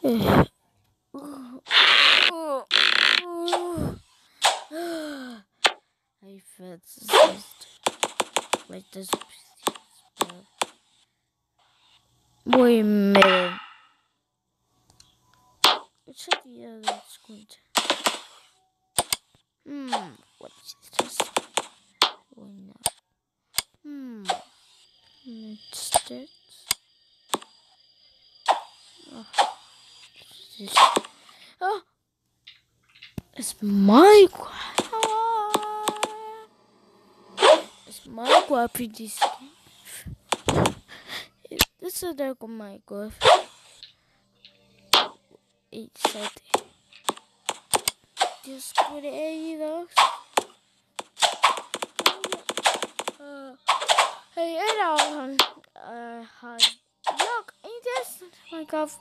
I felt just like this. Wait a minute. Which of the other squint? What is this? Wait now. It's this. Oh, it's Minecraft. It's Minecraft in this game. This is like Minecraft. It's said just put it in hey, look, ain't this Minecraft?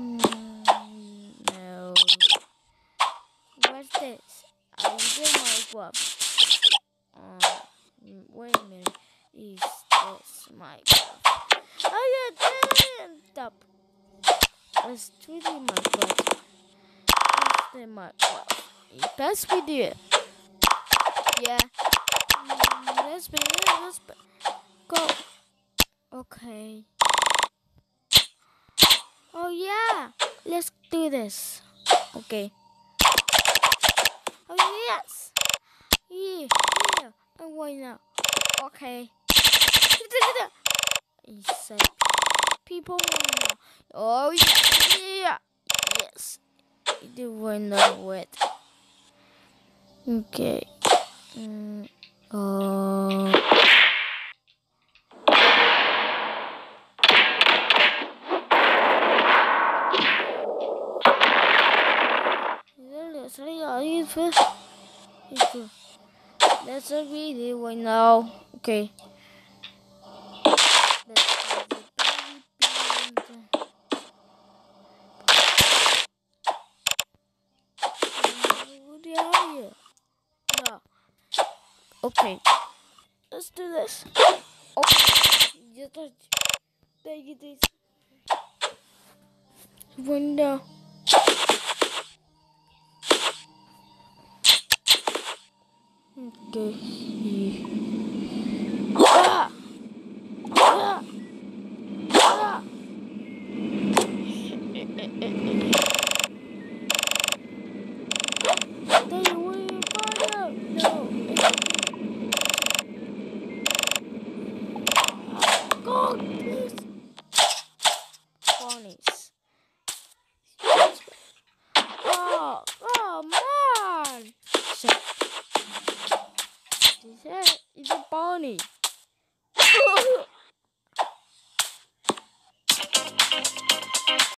No. What's this? I did Minecraft. Wait a minute. Is this Minecraft? Oh yeah, stop. Let's do the Minecraft. Let's do Minecraft. Best video. Yeah. Let's be. Go. Okay. Oh yeah. Let's do this. Okay. Oh yes. Yeah. And why now? Okay. He said, people want to know. Oh yeah. Yes. You want to know it. Okay. That's a video right now. Okay. No. Okay. Let's do this. Okay. Just take this window. Okay. Oh man! It's a pony.